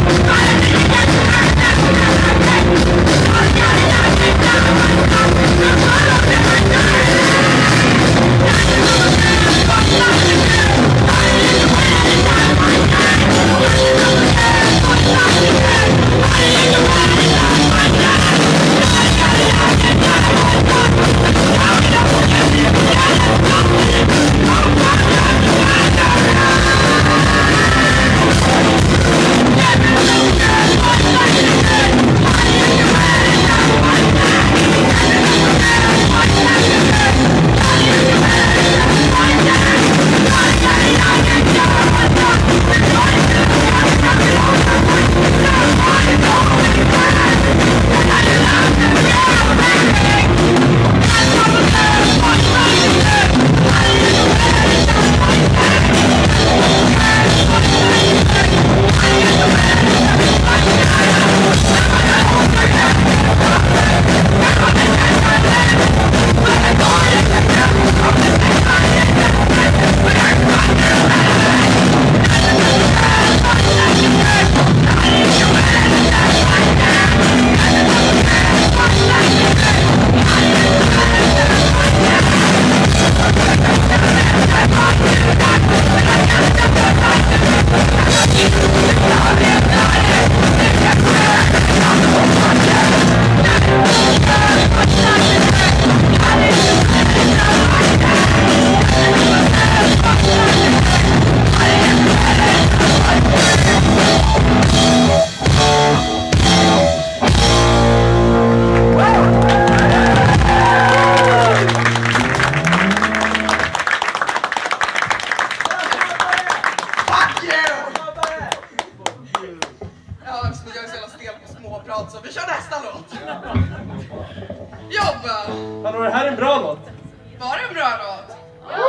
Hallå, det här är en bra låt. Var det en bra låt?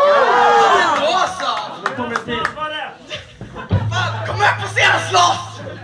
Ja! Då så! Nu kommer det till. Kom upp på scenen och slåss!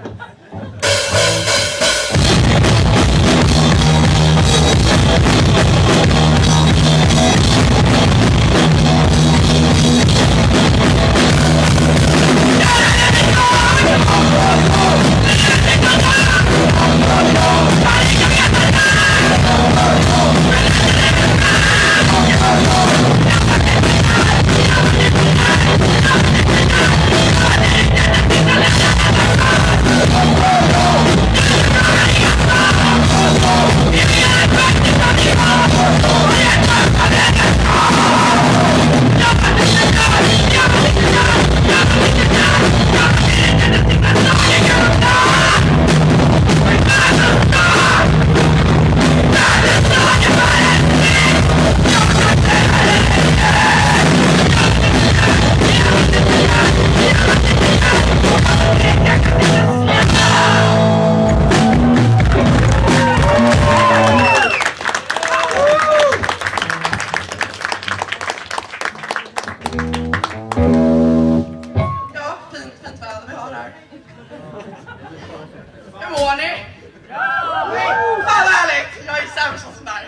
Hur mår ni? Vad härligt! Jag är sämst som där.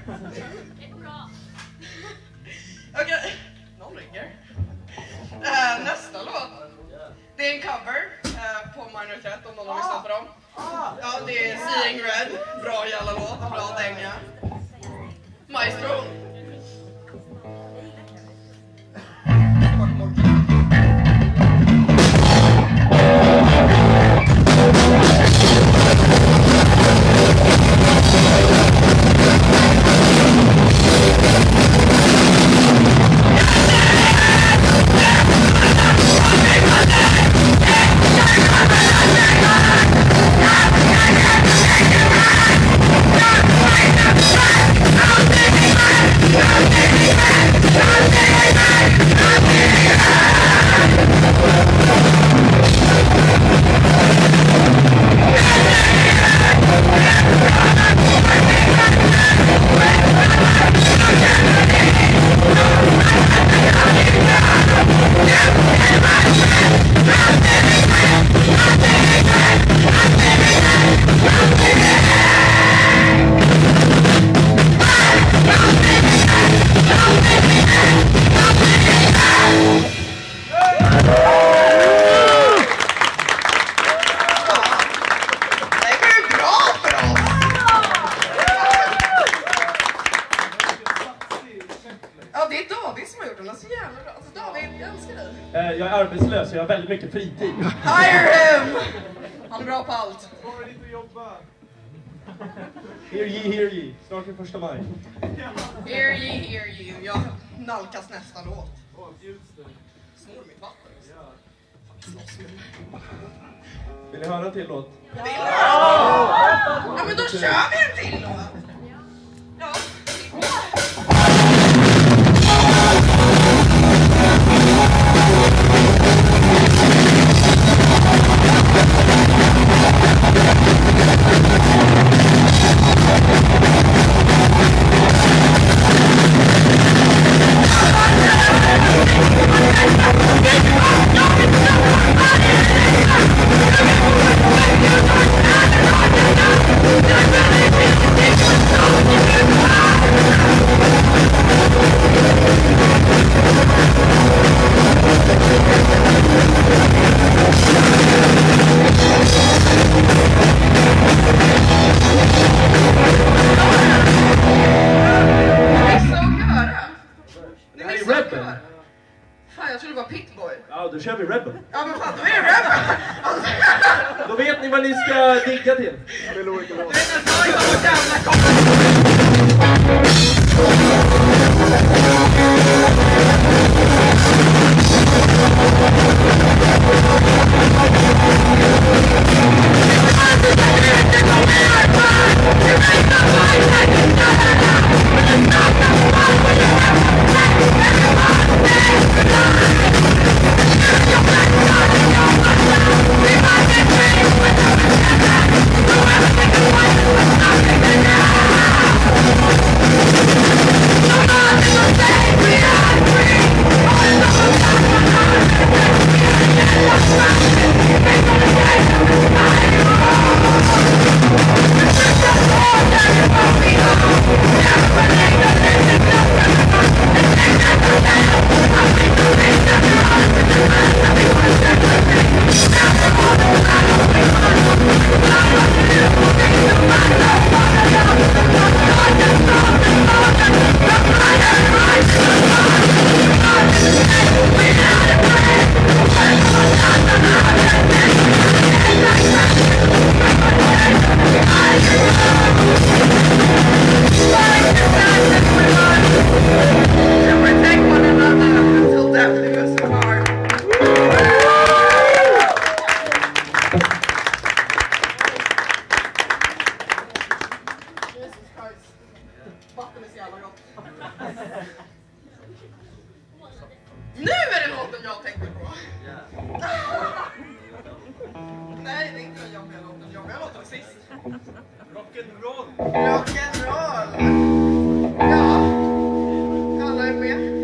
Okej, någon ringer. Nästa låt. Det är en cover på Minoritet om någon har lyssnat på dem. Ja, det är Seeing Red. Bra jävla låt, bra dänga. Maestro. Ja, det är David som har gjort den. Den är så jävla bra. Alltså David, jag älskar dig. Jag är arbetslös och jag har väldigt mycket fritid. Hire him! Han är bra på allt. Bara inte att jobba. Hear ye. Snart är 1 maj. Hear ye. Jag nalkas nästa låt. Snor mitt vatten. Vill ni höra en till låt? Ja, men då kör vi en till låt. Ja. Ja, då kör vi Rebel. Ja, men fan, då är det Rebel. Då vet ni vad ni ska digga till. Du vet inte vad jag var jävla koppel. Nu är det låten jag tänkte på. Nej, det är inte den jobbiga låten. Jobbiga låten sist. Rock'n'roll. Rock'n'roll. Ja. Alla är med.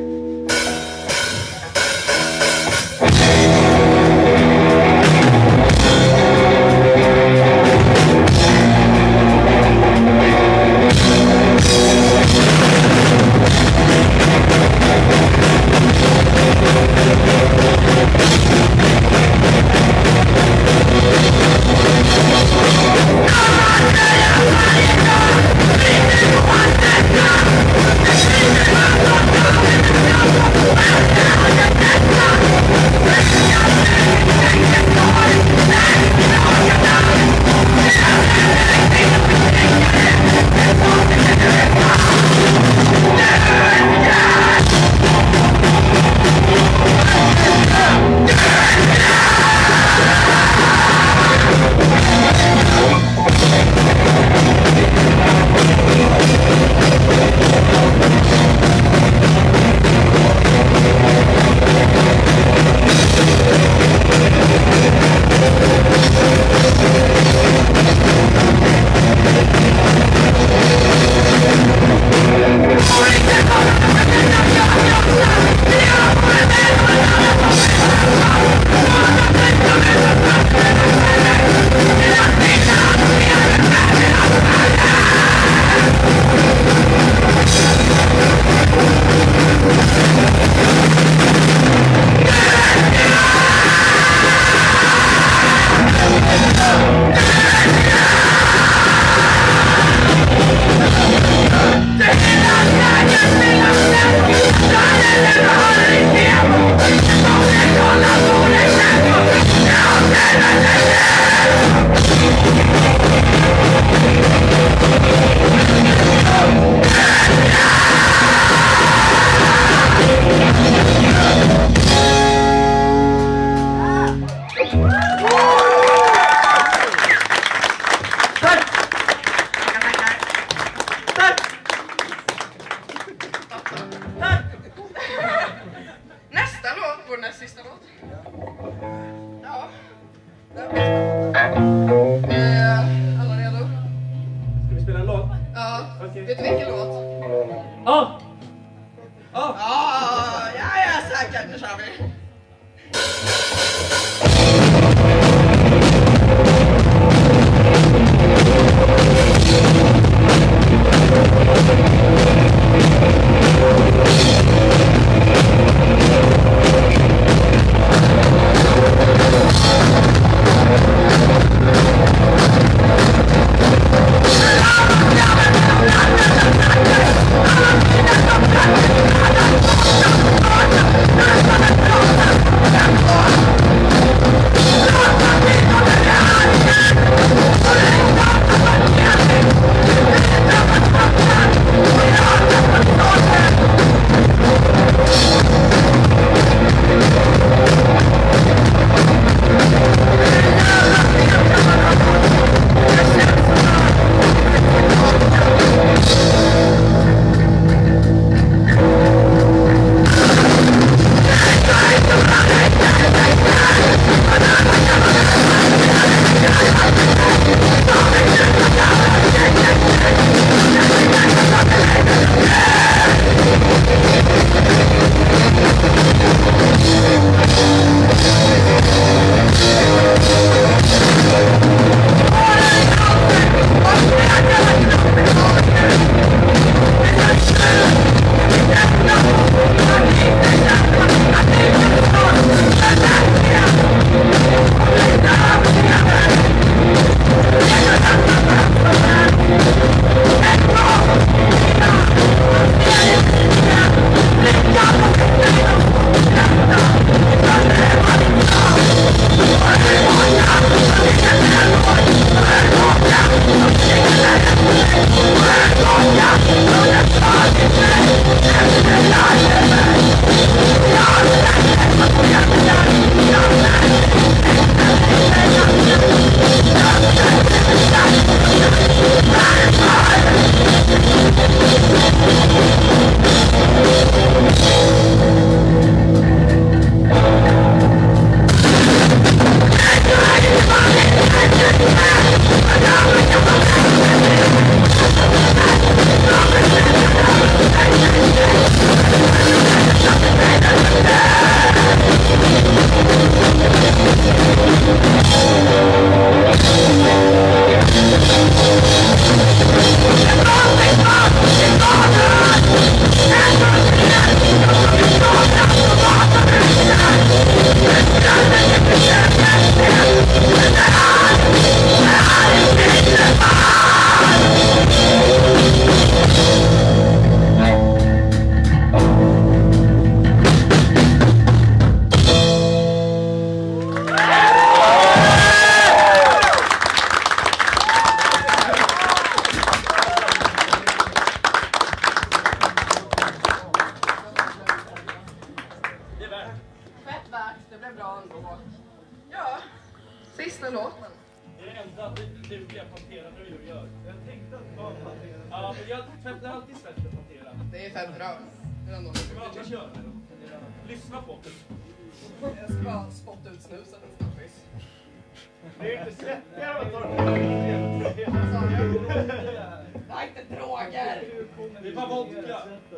One Nästa låt, vår näst sista låt. Ja. Alla redo? Ska vi spela en låt? Ja. Okej. Vet du vilken låt? Ja! Ja! Ja, säkert. Nu kör vi. Sista låten. Det är det enda dugliga Pantera nu gör. Jag tänkte att det var Pantera. Ja, men jag tvättar alltid svett med Pantera. Det är fett bra. Ska vi aldrig köra det då? Lyssna på det. Jag ska bara spotta ut snusen en snabbis. Det är inte svettigare att ta det. Det är inte droger. Det är bara vodka.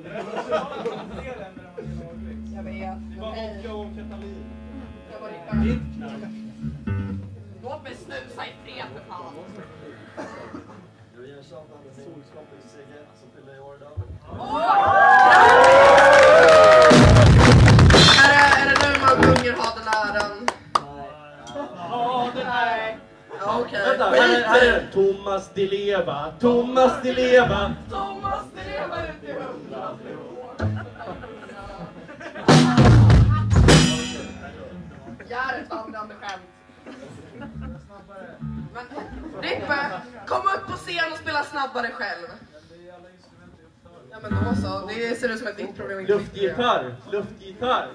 Jag vet. Det är bara vodka och katalin. Jag var Det är inte knark. Låt mig snusa i fred för fan. Du ger tjatan med solskapet Sigge som fyller i år idag. Är det nu man sjunger ha den äran? Ja, det här. Ja, okej. Vänta, här är den. Thomas Di Leva. Thomas Di Leva. Thomas, det lever ut i 100 år. Gör ett vandrande skämt. Men Rippe, kom upp på scen och spela snabbare själv. Ja men då så, det ser ut som ett ditt problem. Luftgitarr. Luftgitarr.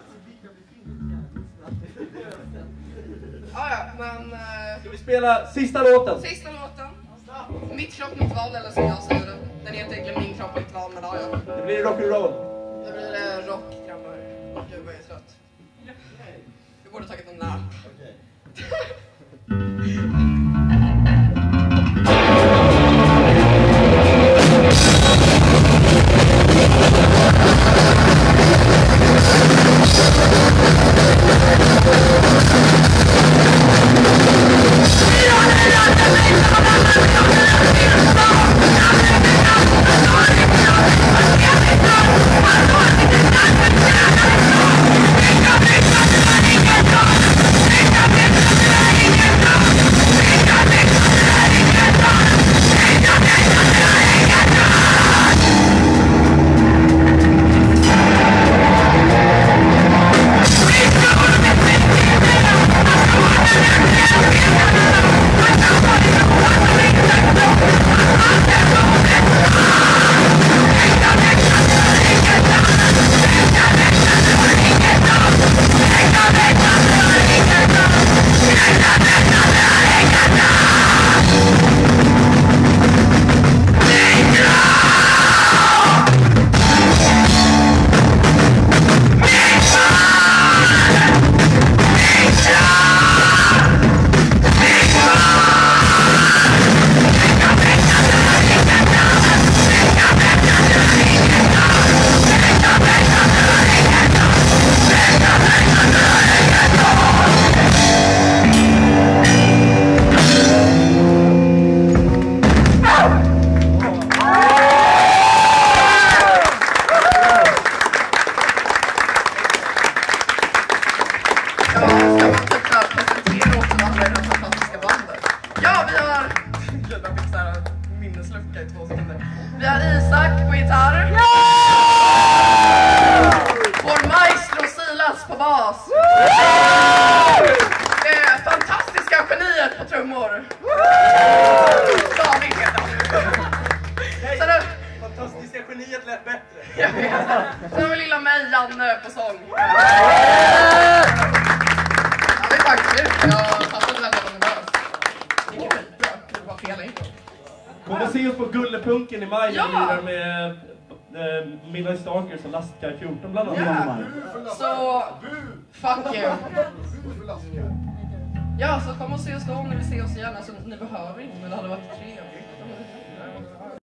Ja, men... Ska vi spela sista låten? Sista låten. Mitt kropp, mitt val, eller som jag säger det. Den heter egentligen Min kropp, mitt val, men ja. Det blir rock'n'roll. Det blir rock, grabbar. Gud vad jag är trött. Janne på sång. Han är faktiskt slut. Jag fattar inte att han är nervös. Det gick skitbra. Det var fel intro. Kommer se oss på Gullepunken i maj. Ja! Vi lirar med Midnight Stalkers och Lastkaj 14 bland annat. Ja. Så, fuck you. Ja, så kom och se oss då om ni vill se oss igen. Alltså, ni behöver inte, men det hade varit trevligt.